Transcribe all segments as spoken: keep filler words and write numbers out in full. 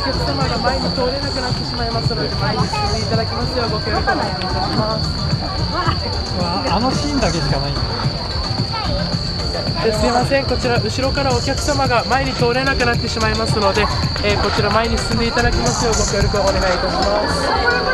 客様が前に通れなくなってしまいますので、前に進んでいただきますようご協力お願いいたします。 あのシーンだけしかないんだ。 すいません、こちら後ろからお客様が前に通れなくなってしまいますので、えー、こちら前に進んでいただきますようご協力お願いいたします。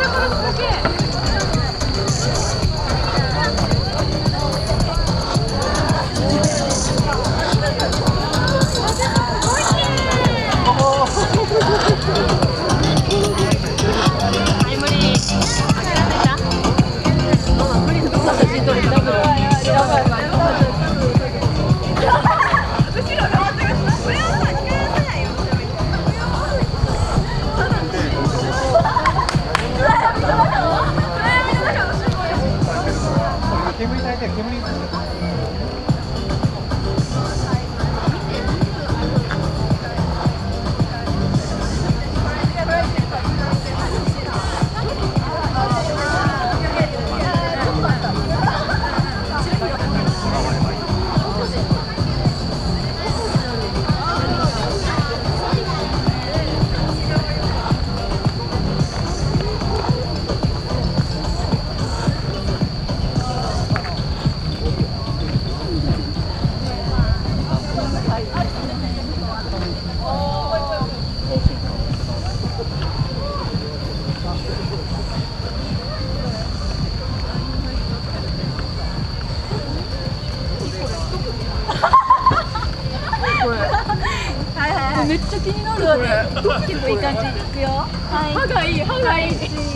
めっちゃ気になる。これ結構いい感じ。いくよ。はい。歯がいい、歯がいい。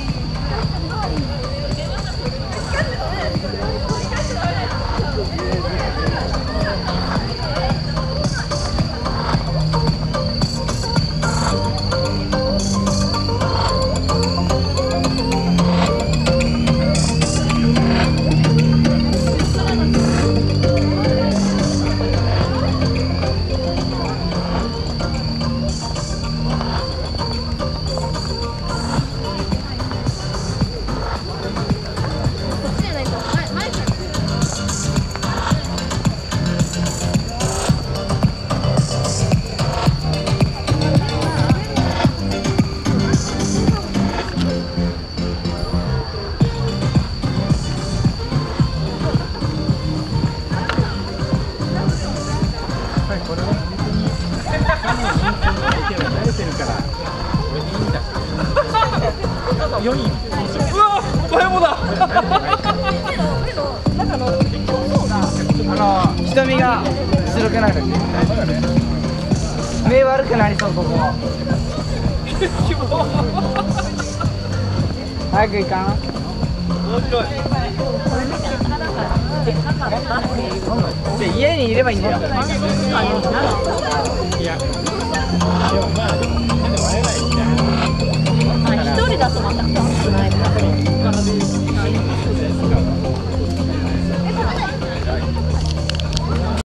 よにん。うわ、おはようだ。 あの瞳が白くなる。目悪くなりそうここ。早く行かん。 面白い。 じゃあ家にいればいいんだよ。 いや。